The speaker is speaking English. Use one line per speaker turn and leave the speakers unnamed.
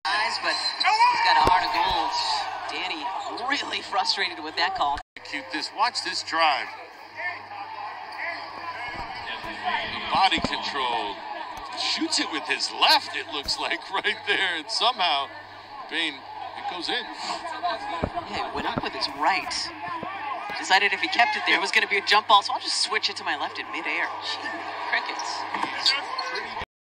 But he's got a heart of gold. Danny really frustrated with that call.
Watch this drive. Body control. Shoots it with his left, it looks like, right there. And somehow, BANE, it goes in.
Yeah, he went up with his right. Decided if he kept it there, it was going to be a jump ball, so I'll just switch it to my left in midair. Gee, crickets.